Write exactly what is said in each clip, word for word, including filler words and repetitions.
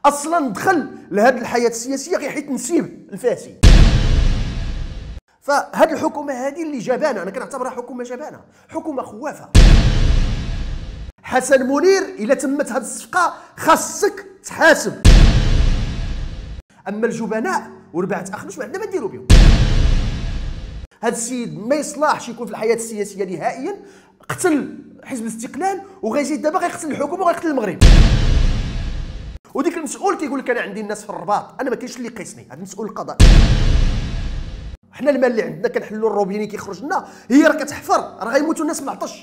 اصلا دخل لهذه الحياه السياسيه غير حيت نسيب الفاسي. فهاد الحكومه هذه اللي جبانه، انا كنعتبرها حكومه جبانه، حكومه خوافه. حسن منير الا تمت هاد الصفقه خاصك تحاسب. اما الجبناء وربعه اخنوش ما عندنا ما نديرو بهم. هاد السيد ما يصلحش يكون في الحياه السياسيه نهائيا، قتل حزب الاستقلال وغيزيد دابا غيقتل الحكومه وغيقتل المغرب. وديك المسؤول كيقول لك انا عندي الناس في الرباط، انا ما كاينش اللي يقيسني، هذا المسؤول القضائي. حنا المال اللي عندنا كنحلوا الروبيني كيخرج لنا، هي راه كتحفر، راه غيموتوا الناس من العطش.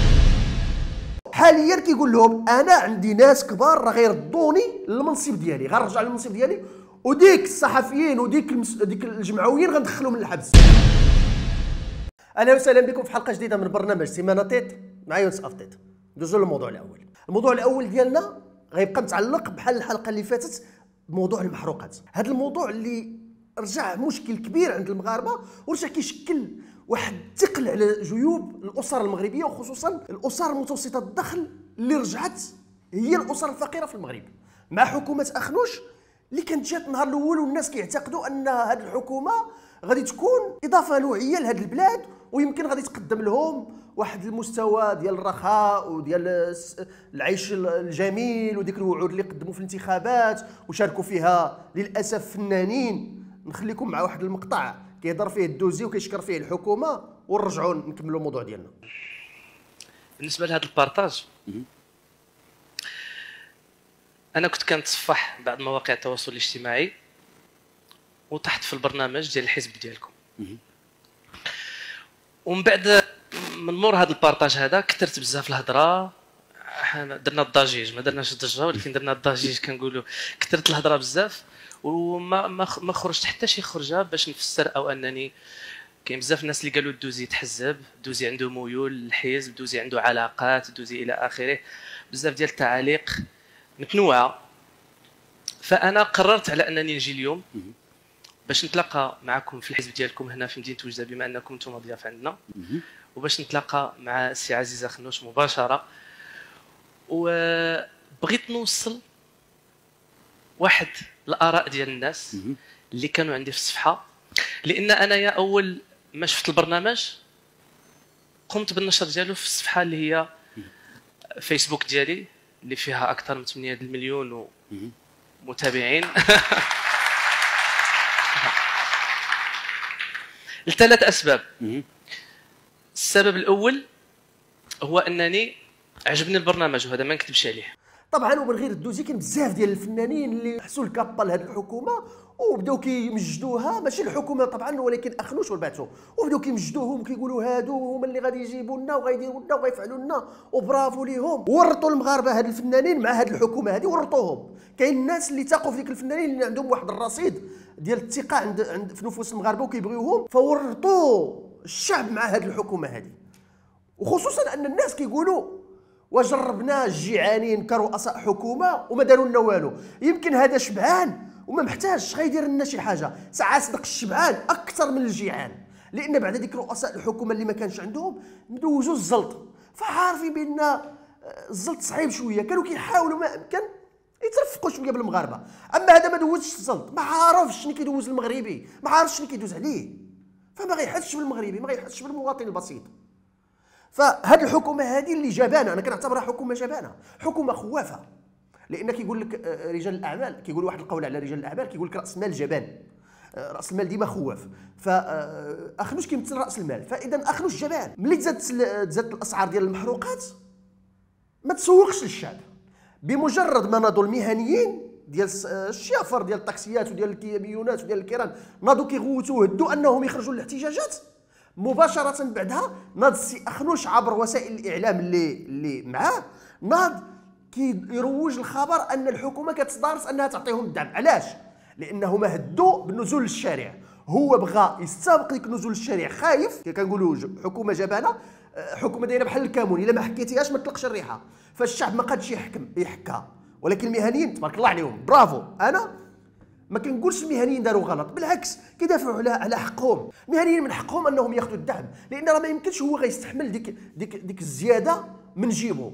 حاليا كيقول لهم انا عندي ناس كبار راه غيردوني للمنصب ديالي، غنرجع للمنصب ديالي، وديك الصحفيين وديك المس... ديك الجمعويين غندخلهم من الحبس. اهلا وسهلا بكم في حلقه جديده من برنامج سيمانه تيت مع يونس افتيت. ندوزو للموضوع الاول. الموضوع الاول ديالنا غيبقى متعلق بحال الحلقه اللي فاتت بموضوع المحروقات. هذا الموضوع اللي رجع مشكل كبير عند المغاربه ورجع كيشكل واحد الثقل على جيوب الاسر المغربيه، وخصوصا الاسر المتوسطه الدخل اللي رجعت هي الاسر الفقيره في المغرب مع حكومه اخنوش اللي كانت جات النهار الاول، والناس كيعتقدوا ان هذه الحكومه غادي تكون اضافه نوعيه لهذه البلاد، ويمكن غادي تقدم لهم واحد المستوى ديال الرخاء وديال العيش الجميل، وديك الوعود اللي قدموا في الانتخابات وشاركوا فيها للاسف فنانين. نخليكم مع واحد المقطع كيهضر فيه الدوزي وكيشكر فيه الحكومه، ونرجعوا نكملوا الموضوع ديالنا. بالنسبه لهذا البارطاج، انا كنت كنتصفح بعض مواقع التواصل الاجتماعي وطحت في البرنامج ديال الحزب ديالكم، ومن بعد من مور هذا البارطاج هذا كثرت بزاف الهضره. درنا الضجيج، ما درناش الضجه ولكن درنا الضجيج كنقولوا. كثرت الهضره بزاف وما ما ما خرجت حتى شي خرجه باش نفسر او انني كاين بزاف الناس اللي قالوا الدوزي يتحزب، الدوزي عنده ميول للحزب، الدوزي عنده علاقات، الدوزي الى اخره، بزاف ديال التعاليق متنوعه. فانا قررت على انني نجي اليوم باش نتلاقى معكم في الحزب ديالكم هنا في مدينه وجده، بما انكم نتوما ضياف عندنا، وباش نتلاقى مع السي عزيز اخنوش مباشره. وبغيت نوصل واحد الاراء ديال الناس اللي كانوا عندي في الصفحه، لان انايا اول ما شفت البرنامج قمت بالنشر ديالو في الصفحه اللي هي فيسبوك ديالي اللي فيها اكثر من ثمانية مليون متابعين. لثلاث اسباب. السبب الاول هو انني عجبني البرنامج، وهذا ما نكذبش عليه. طبعا ومن غير الدوزي كاين بزاف ديال الفنانين اللي حسوا الكابه لهذه الحكومه وبداو كيمجدوها، ماشي الحكومه طبعا ولكن اخنوش وربعتو، وبداو كيمجدوهم وكيقولوا هادو هما اللي غادي يجيبوا لنا وغايديروا لنا وغيفعلوا لنا وبرافو ليهم. ورطوا المغاربه هاد الفنانين مع هاد الحكومه هذه، ورطوهم. كاين الناس اللي تاقوا في ديك الفنانين اللي عندهم واحد الرصيد ديال الثقه عند عند في نفوس المغاربه وكيبغيوهم، فورطوا الشعب مع هاد الحكومه هذه. وخصوصا ان الناس كيقولوا وجربنا الجيعانين كرؤساء حكومه وما داروا لنا والو، يمكن هذا شبعان وما محتاجش غيدير لنا شي حاجه. ساعات صدق الشبعان اكثر من الجيعان، لان بعد ديك رؤساء الحكومه اللي ما كانش عندهم مدوزوا الزلط، فعارفين بان الزلط صعيب شويه، كانوا كيحاولوا ما امكن يترفقوا شويه بالمغاربه. اما هذا ما دوزش الزلط، ما عارفش شنو كيدوز المغربي، ما عارفش شنو كيدوز عليه، فما غيحسش بالمغربي، ما غيحسش بالمواطن البسيط. فهاد الحكومه هذه اللي جبانه، انا كنعتبرها حكومه جبانه، حكومه خوافه. لان كيقول لك رجال الاعمال، كيقول واحد القول على رجال الاعمال، كيقول لك راس المال جبان، راس المال ديما خواف. فاخنوش كيمثل راس المال، فاذا اخنوش جبان. ملي تزادت تزادت الاسعار ديال المحروقات ما تسوقش للشعب، بمجرد ما ناضوا المهنيين ديال الشيافر ديال الطاكسيات وديال الكاميونات وديال الكيران ناضوا كيغوتوا هدوا انهم يخرجوا للاحتجاجات، مباشره بعدها ناض السي اخنوش عبر وسائل الاعلام اللي اللي معاه، ناض كيروج الخبر ان الحكومه كتدارس انها تعطيهم الدعم. علاش؟ لانه ما هدوا بالنزول للشارع، هو بغى يستابق ديك النزول للشارع، خايف كنقولوا حكومه جبانه، حكومه دايره بحال الكامون، الا ما حكيتيهاش ما تطلقش الريحه. فالشعب ما قادش يحكم يحكها، ولكن المهنيين تبارك الله عليهم برافو. انا ما كنقولش المهنيين داروا غلط، بالعكس كيدافعوا على على حقهم. المهنيين من حقهم انهم ياخذوا الدعم، لان راه ما يمكنش هو غيستحمل ديك ديك ديك الزياده من جيبه.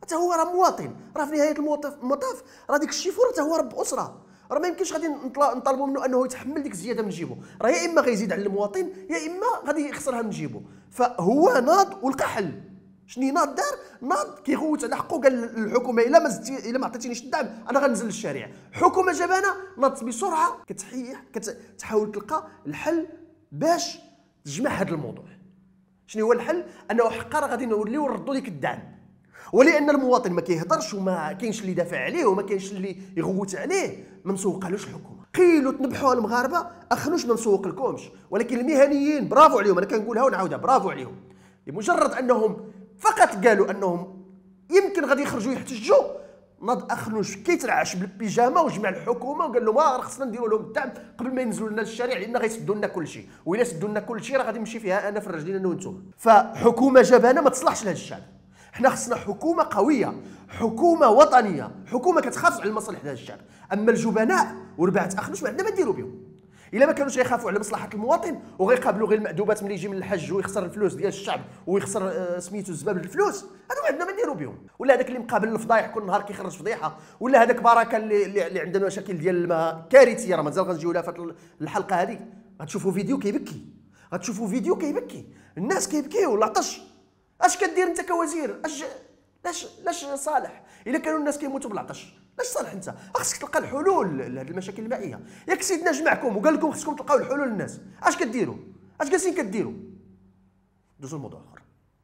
حتى هو راه مواطن، راه في نهايه المطاف راه ديك الشيفور حتى هو رب اسره، راه ما يمكنش غادي نطالبوا منه انه يتحمل ديك الزياده من جيبو، راه يا اما غيزيد على المواطن يا اما غادي يخسرها من جيبو. فهو ناض ولقى حل. شنو ناض دار؟ ناض كيغوت على حقه، قال للحكومه الا ما زدتي الا ما عطيتينيش الدعم انا غنزل للشارع. حكومه جبانه ناضت بسرعه كتحيح كتحاول تلقى الحل باش تجمع هذا الموضوع. شنو هو الحل؟ انه حقا راه غادي نوليو نردوا ديك الدعم، ولان المواطن ما كيهضرش وما كاينش اللي دافع عليه وما كاينش اللي يغوت عليه ما مسوقالوش الحكومه. قيلوا تنبحوا المغاربه اخنوش ما مسوق لكمش، ولكن المهنيين برافو عليهم، انا كنقولها ونعاودها برافو عليهم، لمجرد انهم فقط قالوا انهم يمكن غادي يخرجوا يحتجوا، ناض اخنوش كيترعش بالبيجامه وجمع الحكومه وقال لهم اه خصنا نديروا لهم الدعم قبل ما ينزلوا لنا للشارع لان غيسدوا لنا كل شيء، والا سدوا لنا كل شيء راه غادي نمشي فيها انا في رجلينا انا وانتم. فحكومه جبانه ما تصلحش لهذا الشعب. حنا خصنا حكومه قويه، حكومه وطنيه، حكومه كتخاف على المصالح ديال الشعب. اما الجبناء وربعه اخنوش ما عندنا ما نديروا بهم. الا ما كانوش غيخافوا على مصلحه المواطن وغيقابلوا غير المأدوبات ملي يجي من الحج ويخسر الفلوس ديال الشعب ويخسر آه سميتو الزباب الفلوس، هادو ما عندنا ما نديروا بهم. ولا هذاك اللي مقابل الفضايح كل نهار كيخرج فضيحه، ولا هذاك بركه اللي اللي عندنا مشاكل ديال الماء كارثيه، راه مازال غنجيو لها في الحلقه هذه. غتشوفوا فيديو كيبكي، غتشوفوا فيديو كيبكي، الناس كيبكيو العطش. اش كدير انت كوزير؟ اش لاش لاش صالح؟ الا كانوا الناس كيموتوا بالعطش لاش صالح انت؟ خصك تلقى الحلول لهذه المشاكل المائيه. ياك سيدنا جمعكم وقال لكم خصكم تلقاو الحلول للناس، اش كديروا؟ اش جالسين كديروا؟ دوزوا الموضوع اخر.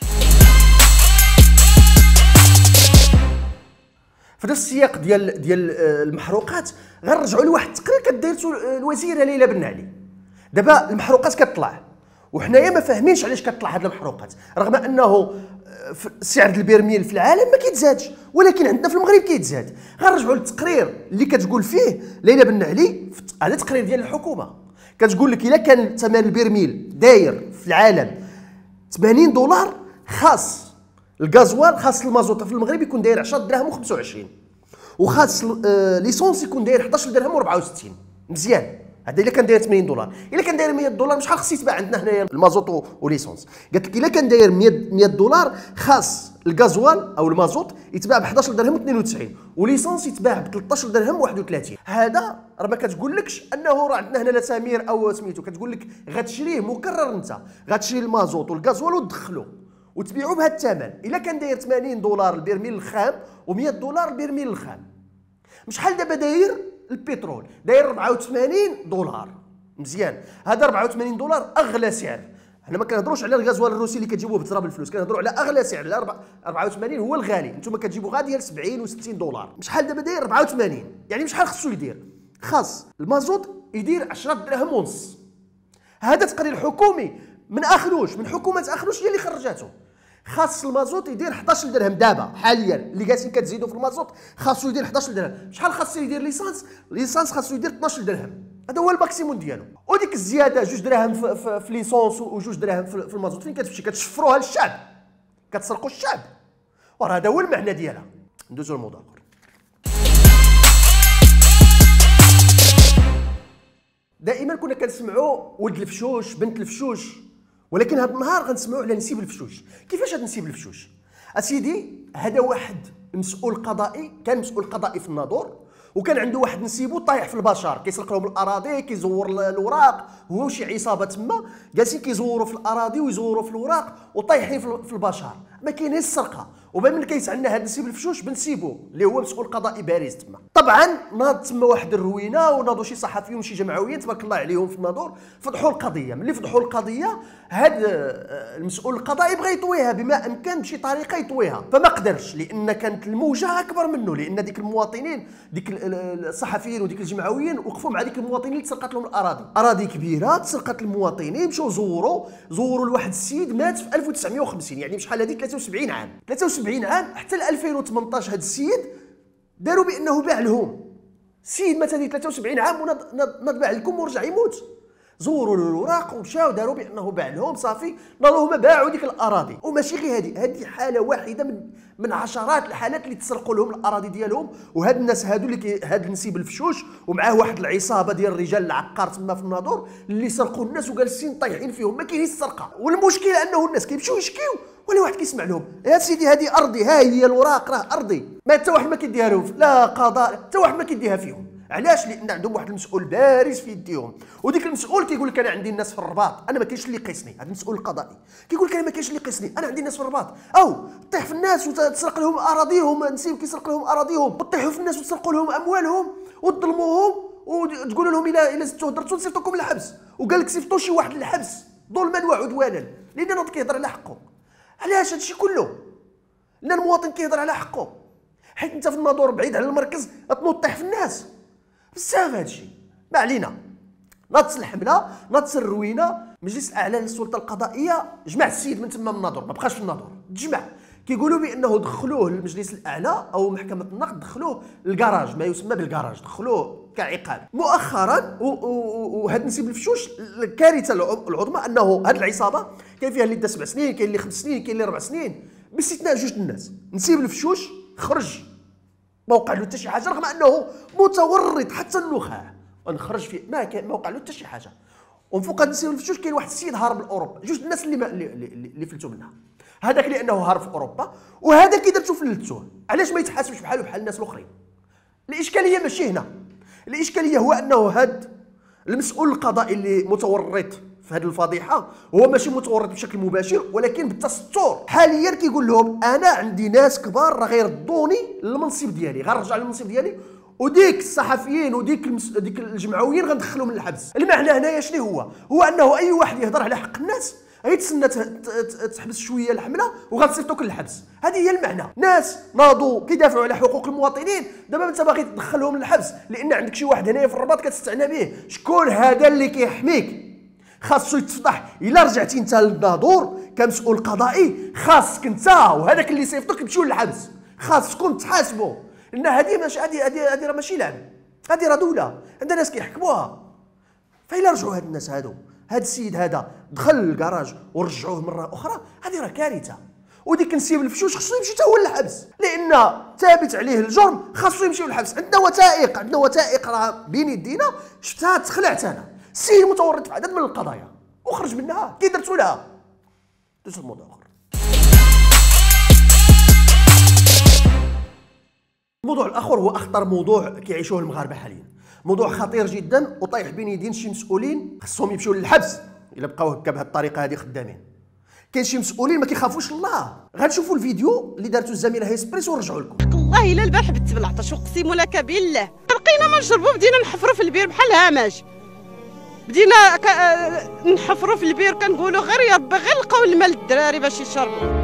في هذا السياق ديال ديال المحروقات غنرجعوا لواحد التقرير كدايرتو الوزيره ليلى بن علي. دابا المحروقات كتطلع وحنايا ما فاهمينش علاش كتطلع هذه المحروقات، رغم انه سعر البرميل في العالم ما كيتزادش ولكن عندنا في المغرب كيتزاد. غنرجعوا للتقرير اللي كتقول فيه ليلى بن علي، هذا تقرير ديال الحكومه كتقول لك الا كان ثمن البرميل داير في العالم ثمانين دولار، خاص الغازوال خاص المازوط في المغرب يكون داير عشرة دراهم وخمسة وعشرين، وخاص ليسونس يكون داير حداش درهم وأربعة وستين. مزيان، هذا الا كان داير ثمانين دولار. الا كان داير مية دولار شحال خص يتباع عندنا هنايا المازوط وليسونس؟ قالت لك الا كان داير مية دولار خاص الغازوال او المازوط يتباع ب حداش درهم واثنين وتسعين، وليسونس يتباع ب ثلاثة عشر درهم وواحد وثلاثين. هذا راه ما كتقولكش انه راه عندنا هنا لا سمير او سميتو، كتقول لك غتشريه مكرر، انت غتشري المازوط والغازوال وتدخلو وتبيعو بهذا الثمن. الا كان داير ثمانين دولار البرميل الخام و100 دولار البرميل الخام. شحال دابا داير البترول؟ داير أربعة وثمانين دولار. مزيان، هذا أربعة وثمانين دولار اغلى سعر. حنا ما كنهضروش على الغازوال الروسي اللي كتجيبوه بتراب الفلوس، كنهضروا على اغلى سعر. على أربعة وثمانين هو الغالي، نتوما كتجيبوا غادي ديال سبعين و60 دولار. شحال دابا داير؟ أربعة وثمانين. يعني شحال خصو يدير؟ خاص المازوط يدير عشرة دراهم ونص. هذا تقرير حكومي من اخنوش، من حكومه اخنوش هي اللي خرجاته. خاص المازوط يدير حداش درهم دابا حاليا، اللي جالسين كتزيدوا في المازوط خاصو يدير حداش درهم. شحال خاصو يدير ليسانس؟ ليسانس خاصو يدير اثناش درهم، هذا هو الماكسيموم ديالو. وديك الزياده جوج دراهم في, في, في ليسونس وجوج دراهم في, في المازوط فين كتمشي؟ كتشفروها للشعب، كتسرقوا الشعب، وراه هذا هو المعنى ديالها. ندوزو للموضوع اخر. دائما كنا كنسمعوا ولد الفشوش بنت الفشوش، ولكن هذا النهار غنسمعوا على نسيب الفشوش. كيفاش هذا نسيب الفشوش؟ اسيدي هذا واحد مسؤول قضائي، كان مسؤول قضائي في الناظور، وكان عنده واحد نسيبو طايح في البشر كيسرق لهم الاراضي، كيزور الاوراق، هو وشي عصابه تما جالسين كيزوروا في الاراضي ويزوروا في الاوراق وطايحين في البشر، ما كاينش السرقه. وبما ملي كيسعلنا هذا نسيب الفشوش بنسيبو اللي هو مسؤول قضائي بارز تما. طبعا ناض تما واحد الروينه وناضوا شي صحفيين وشي جمعويين تبارك الله عليهم في الناظور، فضحوا القضيه. ملي فضحوا القضيه هذا المسؤول القضائي بغى يطويها بما امكن بشي طريقه يطويها، فما قدرش لان كانت الموجه اكبر منه، لان ديك المواطنين ديك الصحفيين وديك الجمعويين وقفوا مع ديك المواطنين اللي تسرقت لهم الاراضي. اراضي كبيره تسرقت المواطنين، مشاو زوروا زوروا لواحد السيد مات في ألف وتسعمائة وخمسين، يعني بشحال هذه ثلاثة وسبعين عام ثلاثة وسبعين عام حتى ل ألفين وثمانطاش. هذا السيد داروا بانه باع لهم. السيد مات هذه ثلاثة وسبعين عام وناض باع لكم ورجع يموت. زوروا له الاوراق ومشاو داروا بانه باع لهم صافي، ناضوا هما باعوا ديك الاراضي. وماشي غير هذه، هذه حاله واحده من من عشرات الحالات اللي تسرقوا لهم الاراضي ديالهم. وهاد الناس هادو اللي كي هاد النسيب الفشوش ومعاه واحد العصابه ديال الرجال العقار تما في الناظور اللي سرقوا الناس وجالسين طايحين فيهم، ما كاينش السرقه. والمشكل انه الناس كيمشيو يشكيو ولا واحد كيسمع لهم. يا سيدي هذه ارضي، ها هي الوراق راه ارضي، ما حتى واحد ما كيديها لهم، لا قضاء حتى واحد ما كيديها فيهم. علاش؟ لان عندهم واحد المسؤول بارز في يديهم، وديك المسؤول كيقول لك انا عندي الناس في الرباط، انا ما كاينش اللي يقيسني. هذا المسؤول القضائي كيقول لك انا ما كاينش اللي يقيسني، انا عندي الناس في الرباط. او طيح في الناس وتسرق لهم اراضيهم، نسيب كيسرق لهم اراضيهم، وتطيحوا في الناس وتسرقوا لهم اموالهم وتظلموهم وتقولوا لهم الى الى زدتوا هضرتوا نصيفطوكم للحبس. وقال لك صيفطوا شي واحد للحبس ظلما وعدوانا، لان ناض كيهضر على حقه. علاش هادشي كله؟ لان المواطن كيهضر على حقه، حيت انت في الناظور بعيد على المركز تنوض طيح في الناس. بزاف هادشي. ما علينا، ناضت الحمله، ناضت الروينه. مجلس الاعلى للسلطه القضائيه جمع السيد من تما من الناظور، ما بقاش في الناظور، تجمع. كيقولوا بانه دخلوه للمجلس الاعلى او محكمه النقد، دخلوه للكراج، ما يسمى بالكراج، دخلوه كعقاب. مؤخرا وهذا نسيب الفشوش الكارثه العظمى انه هذه العصابه كاين فيها اللي دا سبع سنين، كاين اللي خمس سنين، كاين اللي ربع سنين، باستثناء جوج الناس. نسيب الفشوش خرج، ما وقع له حتى شي حاجه، رغم انه متورط حتى النخاع، ونخرج فيه ما كان ما وقع له حتى شي حاجه. ومن فوق هاد نسيب الفشوش كاين واحد السيد هارب لاوروبا، جوج الناس اللي ما اللي, اللي, اللي فلتوا منها. هذاك لانه هارب في اوروبا، وهذا كي درتو فلتوه. علاش ما يتحاسبش بحاله بحال الناس الاخرين؟ الاشكاليه ماشي هنا، الاشكاليه هو انه هاد المسؤول القضائي اللي متورط في هذه الفضيحه هو ماشي متورط بشكل مباشر، ولكن بالتستر. حاليا كيقول لهم انا عندي ناس كبار راه غيردوني للمنصب ديالي، غنرجع للمنصب ديالي، وديك الصحفيين وديك المس... ديك الجمعويين غندخلهم من الحبس. المعنى هنايا شنو هو؟ هو انه اي واحد يهضر على حق الناس غيتسنى تحبس شويه الحمله وغتصيفطوك للحبس. هذه هي المعنى. ناس ناضوا كيدافعوا على حقوق المواطنين، دابا انت باغي تدخلهم للحبس لان عندك شي واحد هنايا في الرباط كتستعنى به. شكون هذا اللي كيحميك؟ خاصو يتفضح. الا رجعتي انت للناظور كمسؤول قضائي، خاصك انت وهذاك اللي صيفطوك تمشيو للحبس، خاصكم تحاسبوا، لان هذه ماشي هذه هذه هذه راه ماشي لعب، هذه راه دوله عندها ناس كيحكموها. فإلا رجعوا هاد الناس هادو، هاد السيد هذا دخل للكراج ورجعوه مره اخرى، هذه راه كارثه. وديك نسيب الفشوش خصو يمشي حتى هو للحبس، لان ثابت عليه الجرم، خاصو يمشيو للحبس. عندنا وثائق، عندنا وثائق راه بين يدينا، شفتها تخلعت انا. السيد متورط في عدد من القضايا وخرج منها، كي درتو لها دوز الموضوع اخر. الموضوع الاخر هو اخطر موضوع كيعيشوه المغاربه حاليا، موضوع خطير جدا وطايح بين يدين شي مسؤولين خصهم يمشيو للحبس الا بقاو هكا بهذه الطريقه هذه خدامين. كاين شي مسؤولين ما كيخافوش الله. غنشوفوا الفيديو اللي دارته الزميله هيسبريس ونرجعوا لكم. والله الا البارح بت بالعطش، اقسم لك بالله لقينا ما نشربوا، بدينا نحفروا في البير بحال الهمج، بدينا ك... نحفروا في البير كنقولوا غير يا ربي غير لقاو الماء للدراري باش يشربوا.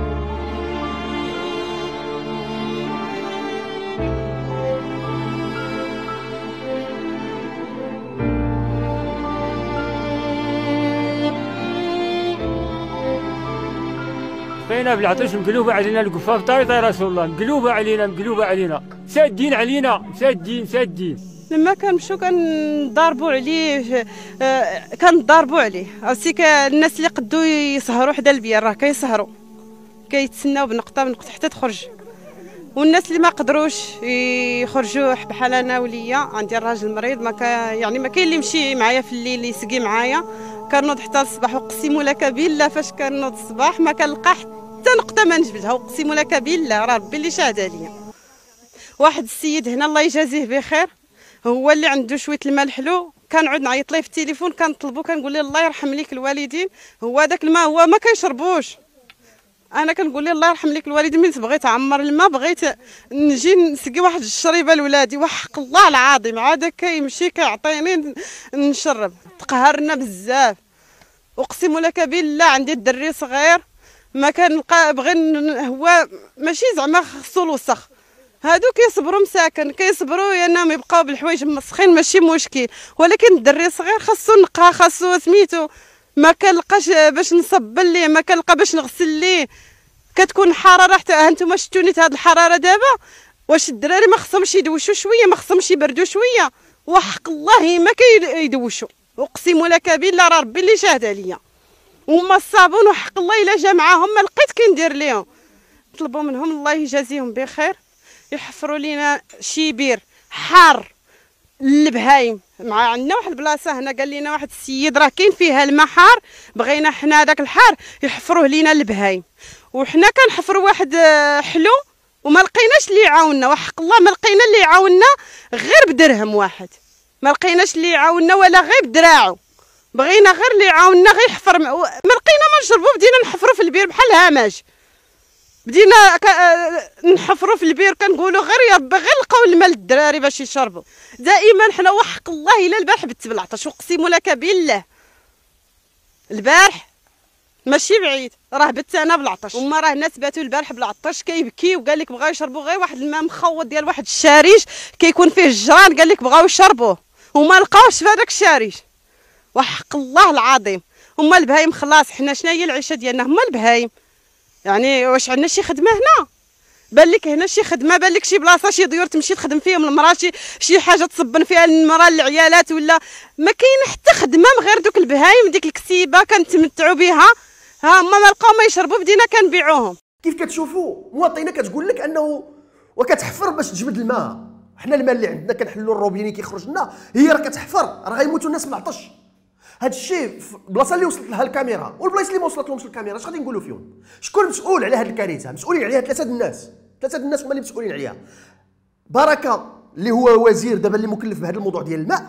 بقينا بالعطش مقلوبه علينا القفاف، طايطه يا رسول الله، مقلوبه علينا مقلوبه علينا، سادين علينا سادين سادين. لما كنمشيو كنضاربوا عليه، آه كنضاربوا عليه، عرفتي الناس اللي قدو يسهروا حدا البير راه كيسهروا كيتسناو بنقطه بنقطه حتى تخرج، والناس اللي ما قدروش يخرجوا بحال انا وليا عندي الراجل مريض، ما كا يعني ما كاين اللي يمشي معايا في الليل يسقي معايا، كنوض حتى الصباح. اقسم لك بالله فاش كنوض الصباح ما كنلقى حتى نقطه ما نجبدها، اقسم لك بالله راه ربي اللي شاهد عليا. واحد السيد هنا الله يجازيه بخير هو اللي عنده شويه الماء الحلو، كنعود نعيط ليه في التليفون كنطلبو كنقول له الله يرحم ليك الوالدين، هو داك الماء هو ما كيشربوش. انا كنقول له الله يرحم ليك الوالدين، من بغيت اعمر الماء بغيت نجي نسقي واحد الشريبه لولادي، وحق الله العظيم عاد كيمشي كيعطيني نشرب. تقهرنا بزاف اقسم لك بالله. عندي الدري صغير ما كنلقى بغي هو ماشي زعما خصو الوسخ، هادو كيصبروا مساكن كيصبروا ينام يبقاو بالحوايج مسخين ماشي مشكل، ولكن الدري صغير خاصو نقى خاصو سميتو ما كنلقاش باش نصبل ليه، ما كنلقى باش نغسل ليه، كتكون حراره حتى ها نتوما شفتوني هاد الحراره دابا. واش الدراري ما خصهمش يدوشوا شويه، ما خصهمش يبردوا شويه؟ وحق الله ما كيدوشوا اقسم لك بالله راه ربي اللي شاهد عليا. هما الصابون وحق الله الا جا معاهم ما لقيت كندير ليهم. نطلبوا منهم الله يجازيهم بخير يحفروا لينا شي بير حار للبهايم. مع عندنا واحد البلاصه هنا قال لنا واحد السيد راه كاين فيها الماء حار، بغينا حنا داك الحار يحفروه لينا للبهايم، وحنا كنحفروا واحد حلو وما لقيناش اللي يعاوننا. وحق الله ما لقينا اللي يعاوننا غير بدرهم واحد، ما لقيناش اللي يعاوننا ولا غير بدراعو. بغينا غير اللي يعاوننا غير يحفر، ما لقينا ما نشربوا. بدينا نحفروا في البير بحال الهمج، بدينا ك... نحفروا في البير كنقولوا غير يا ربي غير لقاو الماء للدراري باش يشربوا. دائما حنا وحق الله الا البارح بت بالعطش، اقسم لك بالله البارح ماشي بعيد راه بت انا بالعطش. هما راه الناس باتوا البارح بالعطش كيبكي وقال لك بغاو يشربوا غير واحد الماء مخوط ديال واحد الشاريج كيكون فيه الجران، قال لك بغاو يشربوه وما لقاوش في هذاك الشاريج. وحق الله العظيم هما البهايم خلاص. حنا شنو هي العيشه ديالنا؟ هما البهايم. يعني واش عندنا شي خدمه هنا؟ بان لك هنا شي خدمه، بان لك شي بلاصه شي ديور تمشي تخدم فيهم المراه، شي شي حاجه تصبن فيها المراه العيالات، ولا ما كاين حتى خدمه غير دوك البهايم. ديك الكسيبه كنتمتعوا بها، ها هما ما لقاو ما يشربوا بدينا كنبيعوهم. كيف كتشوفوا مواطنه كتقول لك انه وكتحفر باش تجبد الماء. حنا الماء اللي عندنا كنحلوا الروبيني كيخرج لنا، هي راه كتحفر، راه غيموتوا الناس من العطش. هاد الشيء في البلاصه اللي وصلت لها الكاميرا والبلايص اللي ما وصلت لهمش الكاميرا، اش غادي نقولوا فيهم؟ شكون مسؤول على هاد الكارثه؟ مسؤولين عليها ثلاثه د الناس، ثلاثه د الناس هما اللي مسؤولين عليها. بركه اللي هو وزير دابا اللي مكلف بهذا الموضوع ديال الماء،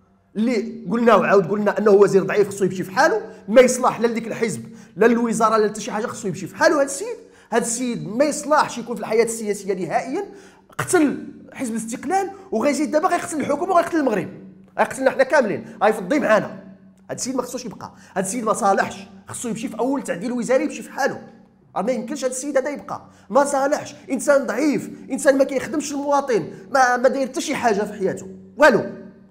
اللي قلنا وعاود قلنا انه وزير ضعيف خصو يمشي في حاله، ما يصلح لا لديك الحزب لا للوزاره لا حتى شي حاجه، خصو يمشي في حاله. هذا السيد هذا السيد ما يصلحش يكون في الحياه السياسيه نهائيا. قتل حزب الاستقلال وغيزيد دابا غيقتل الحكومه وغيقتل المغرب، غيقتلنا حنا كاملين، غيفضي معانا. هذا السيد ما خصوش يبقى، هذا السيد ما صالحش، خصو يمشي في اول تعديل وزاري يمشي في حاله. راه ما يمكنش هذا السيد هذا يبقى، ما صالحش، انسان ضعيف، انسان ما كيخدمش المواطن، ما ما داير حتى شي حاجه في حياته والو.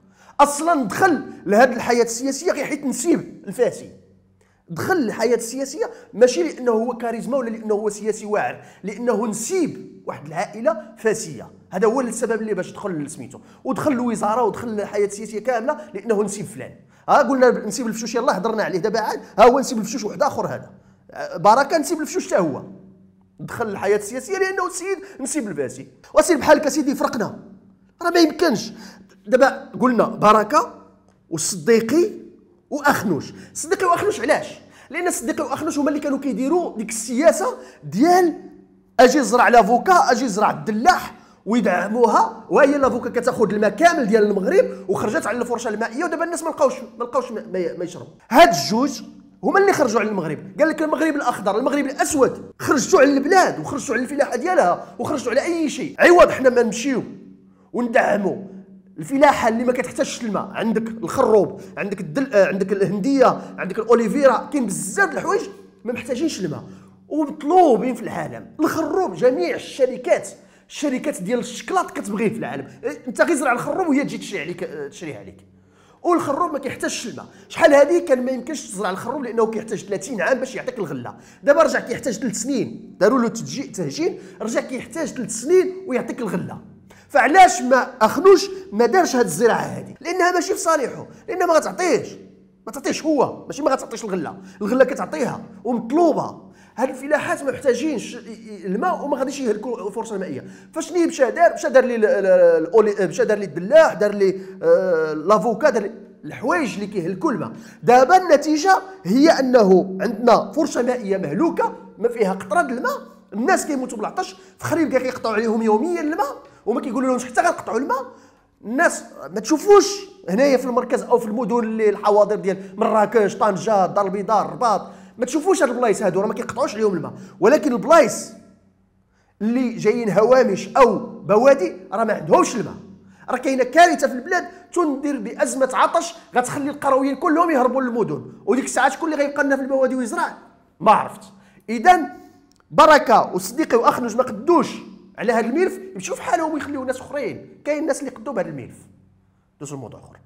اصلا دخل لهذه الحياه السياسيه غير حيت نسيب الفاسي. دخل الحياه السياسيه ماشي لانه هو كاريزما ولا لانه هو سياسي واعر، لانه نسيب واحد العائله فاسيه. هذا هو السبب اللي باش دخل سميتو، ودخل الوزاره ودخل الحياه السياسيه كامله لانه نسيب فلان. ها قلنا نسيب الفشوش يلاه هضرنا عليه دابا عاد، ها هو نسيب الفشوش واحد اخر. هذا بركه نسيب الفشوش حتى هو دخل الحياه السياسيه لانه السيد نسيب الفاسي. وسير بحالك سيدي فرقنا، راه ما يمكنش. دابا قلنا بركه والصديقي واخنوش. الصديقي واخنوش علاش؟ لان الصديقي واخنوش هما اللي كانوا كيديروا ديك السياسه ديال اجي زرع لافوكا اجي زرع الدلاح ويدعموها، وهي لافوكا كتاخذ الماء كامل ديال المغرب وخرجت على الفرشه المائيه، ودابا الناس ما لقاوش ما لقاوش ما, ما يشربوا. هاد الجوج هما اللي خرجوا على المغرب. قال لك المغرب الاخضر المغرب الاسود، خرجتوا على البلاد وخرجتوا على الفلاحه ديالها وخرجتوا على اي شيء. عوض حنا ما نمشيو وندعموا الفلاحه اللي ما كتحتاجش الماء. عندك الخروب، عندك الدل... عندك الهنديه، عندك الاوليفيرا، كاين بزاف د الحوايج ما محتاجينش الماء ومطلوبين في العالم. الخروب جميع الشركات الشركات ديال الشكلاط كتبغيه في العالم. انت غير زرع الخروب وهي تجي تشري عليك تشريه عليك. والخروب ما كيحتاجش الماء. شحال هذه كان ما يمكنش تزرع الخروب لانه كيحتاج ثلاثين عام باش يعطيك الغله. دابا رجع كيحتاج ثلاث سنين، داروا له تهجين، رجع كيحتاج ثلاث سنين ويعطيك الغله. فعلاش ما اخنوش ما دارش هذه الزراعه هذه؟ لانها ماشي في صالحه، لانها ما غتعطيش ما تعطيش هو، ماشي ما غتعطيش الغله، الغله كتعطيها ومطلوبه. هاد الفلاحات ما محتاجينش الماء وما غاديش يهلكوا الفرصه المائيه. فشني مشى دار؟ مشى دار لي مشى دار لي الدلاح، دار لي لافوكا، دار لي الحوايج اللي كيهلكوا الماء. دابا النتيجه هي انه عندنا فرصه مائيه مهلوكه ما فيها قطره د الماء، الناس كيموتوا بالعطش، فخريب كاع كيقطعوا عليهم يوميا الماء وما كيقولوا لهمش حتى غنقطعوا الماء. الناس ما تشوفوش هنايا في المركز او في المدن اللي الحواضر ديال مراكش، طنجه، الدار البيضاء، الرباط، ما تشوفوش هاد البلايص هادو راه ما كيقطعوش عليهم الماء. ولكن البلايص اللي جايين هوامش او بوادي راه ما عندهمش الماء. راه كاينه كارثه في البلاد تنذر بازمه عطش غتخلي القرويين كلهم يهربوا للمدن، وديك الساعات شكون اللي غيبقى لنا في البوادي ويزرع؟ ما عرفت. اذا بركه وصديقي واخنوش ما قدوش على هذا الملف، يمشيو في حالهم ويخليو ناس اخرين. كاين الناس اللي قدوا بهذا الملف. دوزو الموضوع اخر.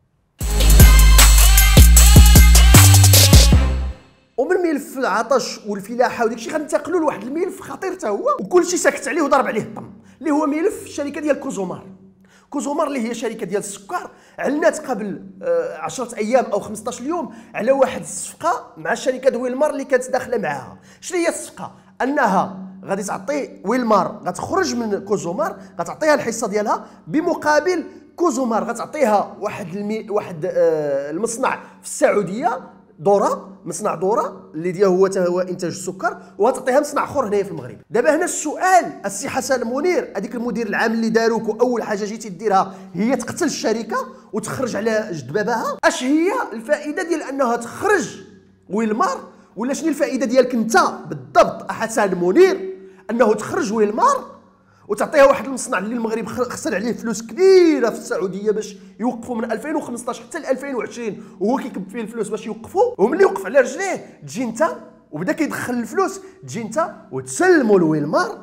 ومن ملف العطش والفلاحه وداك الشيء غننتقلوا لواحد الملف خطير حتى هو وكلشي ساكت عليه وضرب عليه الطم، اللي هو ملف الشركه ديال كوزومار. كوزومار اللي هي شركه ديال السكر اعلنات قبل عشرة ايام او خمسطاش يوم على واحد الصفقه مع شركه ويلمار اللي كانت داخله معاها. شنو هي الصفقه؟ انها غادي تعطي ويلمار غتخرج من كوزومار، غتعطيها الحصه ديالها، بمقابل كوزومار غتعطيها واحد المي... واحد آه المصنع في السعوديه، دورة، مصنع دورة اللي ديال هو حتى هو انتاج السكر، وغتعطيها مصنع اخر هنايا في المغرب. دابا هنا السؤال، السي حسن منير هذيك المدير العام اللي داروك واول حاجه جيتي ديرها هي تقتل الشركه وتخرج على جد باباها، اش هي الفائده ديال انها تخرج ويلمار؟ ولا شنو الفائده ديالك انت بالضبط حسن منير انه تخرج ويلمار وتعطيها واحد المصنع اللي المغرب خسر عليه فلوس كبيره في السعوديه باش يوقفوا من ألفين وخمسطاش حتى ل ألفين وعشرين وهو كيكب فيه الفلوس باش يوقفوا، وملي وقف على رجليه تجي انت وبدا كيدخل الفلوس، تجي انت وتسلموا لويلمار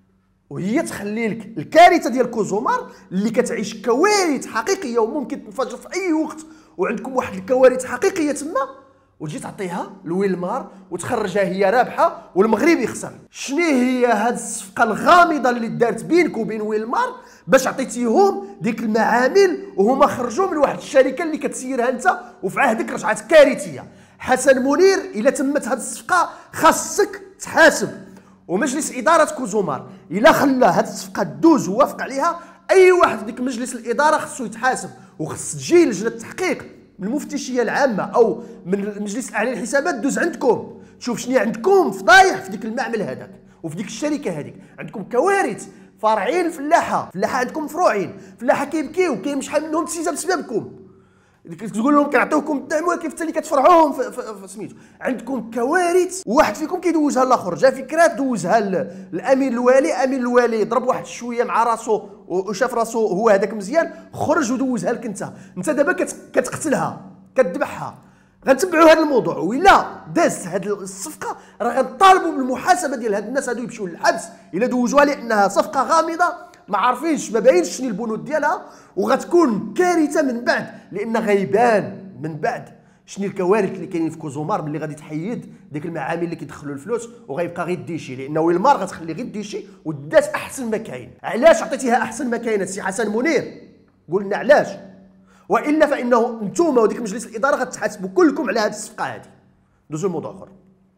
وهي تخلي لك الكارثه ديال كوزومار اللي كتعيش كوارث حقيقيه وممكن تنفجر في اي وقت، وعندكم واحد الكوارث حقيقيه تما، وتجي تعطيها لويلمار وتخرجها هي رابحه والمغرب يخسر. شنو هي هاد الصفقه الغامضه اللي دارت بينك وبين ويلمار باش عطيتيهم ديك المعامل وهما خرجوا من واحد الشركه اللي كتسيرها انت وفي عهدك رجعت كارثيه؟ حسن منير الا تمت هاد الصفقه خاصك تحاسب، ومجلس اداره كوزومار الا خلى هاد الصفقه تدوز ووافق عليها، اي واحد في ديك مجلس الاداره خصو يتحاسب، وخص تجي لجنه التحقيق من المفتشيه العامه او من المجلس الاعلى للحسابات دوز عندكم تشوف شنو عندكم فضايح في ديك المعمل هذاك وفي ديك الشركه هذيك. عندكم كوارث، فارعين الفلاحه، فلاحه عندكم مفروعين، فلاحه كيبكيو كاين شحال منهم تسيزه بسببكم، تقول لهم كنعطيوكم الدعم ولكن حتى اللي كتفرعوهم في, في, في سميتو. عندكم كوارث، وواحد فيكم كيدوزها الاخر، جا فكرات دوزها الامين الوالي، امين الوالي ضرب واحد شويه مع راسو وشاف راسو هو هذاك مزيان، خرج ودوزها لك انت. انت دابا كتقتلها كتذبحها. غنتبعوا هذا الموضوع، وإلا دازت هذه الصفقه راه غنطالبوا بالمحاسبه ديال هاد الناس هادو يمشيو للحبس الا دوزوها لانها صفقه غامضه ما عارفينش ما باينش شنو البنود ديالها، وغتكون كارثه من بعد لان غيبان من بعد شنو الكوارث اللي كاينين في كوزومار ملي غادي تحيد ديك المعامل اللي كيدخلوا الفلوس وغيبقى غير الديشي، لان ويلمار غتخلي غير الديشي ودات احسن ما كاين. علاش عطيتيها احسن ما كاين السي حسن منير؟ قلنا علاش، والا فانه نتوما وديك مجلس الاداره غتحاسبوا كلكم على هذه الصفقه هذه. دوزو لموضوع اخر.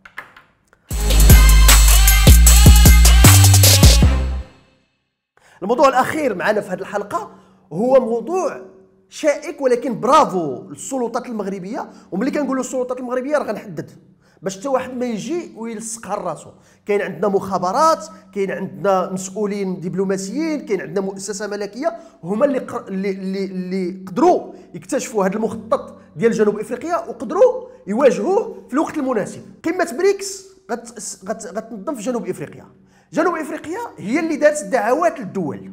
الموضوع الاخير معنا في هذه الحلقه هو موضوع شائك ولكن برافو للسلطات المغربيه، وملي كنقولوا السلطات المغربيه راه غنحدد باش حتى واحد ما يجي ويلصقها لراسو. كاين عندنا مخابرات، كاين عندنا مسؤولين دبلوماسيين، كاين عندنا مؤسسه ملكيه هما اللي قر... اللي اللي, اللي قدروا يكتشفوا هذا المخطط ديال جنوب افريقيا وقدروا يواجهوه في الوقت المناسب. قمه بريكس غت... غت... غتنظم في جنوب افريقيا. جنوب افريقيا هي اللي دارت الدعوات للدول.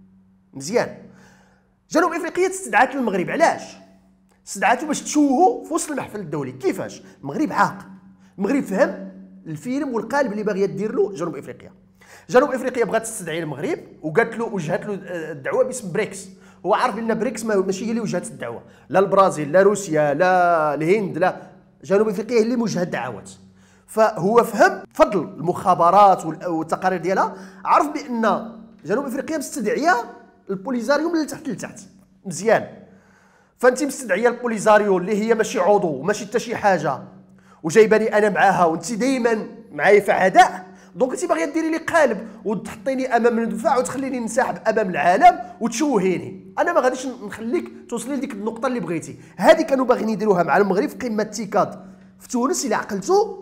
مزيان. جنوب افريقيا استدعات للمغرب، علاش؟ استدعاتو باش تشوهوا في وسط المحفل الدولي. كيفاش؟ المغرب عاق، المغرب فهم الفيلم والقالب اللي باغيه دير له جنوب افريقيا. جنوب افريقيا بغات تستدعي المغرب وقالت له وجهت له الدعوه باسم بريكس. هو عارف ان بريكس ماشي هي اللي وجهت الدعوه، لا البرازيل لا روسيا لا الهند، لا جنوب افريقيا هي اللي موجهه الدعوات. فهو فهم فضل المخابرات والتقارير ديالها، عرف بان جنوب افريقيا مستدعيه البوليزاريو من التحت لتحت. مزيان. فانت مستدعيه البوليزاريو اللي هي ماشي عضو وماشي حتى شي حاجه وجايباني انا معاها وانت دائما معايا في عداء، دونك انت باغيه ديري لي قالب وتحطيني امام الدفاع وتخليني ننسحب امام العالم وتشوهيني. انا ما غاديش نخليك توصلي لديك النقطه اللي بغيتي. هذه كانوا باغيين يديروها مع المغرب في قمه تيكاد في تونس. الى عقلتوا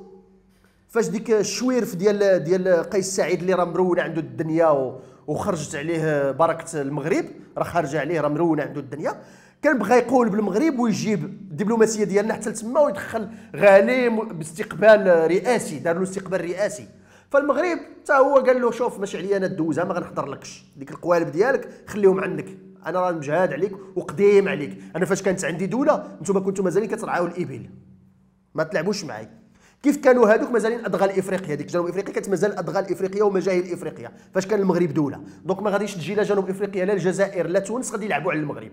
فاش ديك الشويرف ديال ديال قيس سعيد اللي راه مرونه عنده الدنيا وخرجت عليه بركه المغرب، راه خارجه عليه راه مرونه عنده الدنيا، كان بغى يقول بالمغرب ويجيب الدبلوماسيه ديالنا حتى لتما ويدخل غالي باستقبال رئاسي، دار له استقبال رئاسي. فالمغرب حتى هو قال له شوف ماشي عليا انا الدوزه، ما غنحضرلكش ديك القوالب ديالك خليهم عندك، انا راه مجهاد عليك وقديم عليك. انا فاش كانت عندي دوله نتوما كنتو مازالين كترعاو الابل، ما تلعبوش معايا. كيف كانوا هذوك مازالين ادغال افريقيا، ديك جنوب افريقيا كانت مازال ادغال افريقيا ومجاهل افريقيا فاش كان المغرب دوله. دونك ما غاديش تجي لا جنوب افريقيا لا الجزائر لا تونس غادي يلعبوا على المغرب.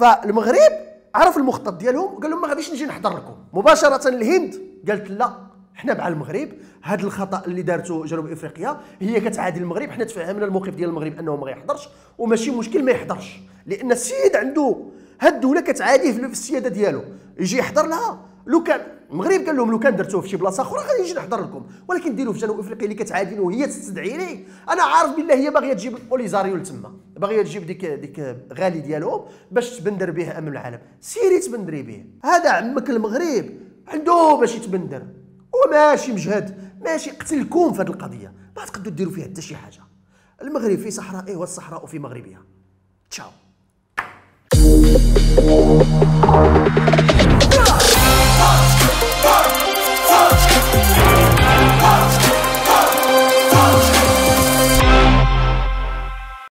فالمغرب عرف المخطط ديالهم وقال لهم ما غاديش نجي نحضر لكم. مباشره الهند قالت لا، حنا مع المغرب. هذا الخطا اللي دارته جنوب افريقيا هي كتعادي المغرب. حنا تفهمنا الموقف ديال المغرب انه ما يحضرش، وماشي مشكل ما يحضرش، لان السيد عنده هاد الدوله كتعاديه في السياده ديالو، يجي يحضر لها. لو كان المغرب قال لهم لو كان درتوه في شي بلاصه اخرى غادي نجي نحضر لكم، ولكن ديروا في جنوب افريقيا اللي كتعادين وهي تستدعي ليه. انا عارف بالله هي باغيه تجيب بوليزاريو لتما، باغيه تجيب ديك ديك غالي ديالهم باش تبندر به امام العالم. سيري تبندري به. هذا عمك المغرب عنده باش يتبندر وماشي مجهد، ماشي قتلكم في هذه القضيه، ما تقدروا ديروا فيها حتى شي حاجه. المغرب في صحرائه والصحراء في مغربها. تشاو.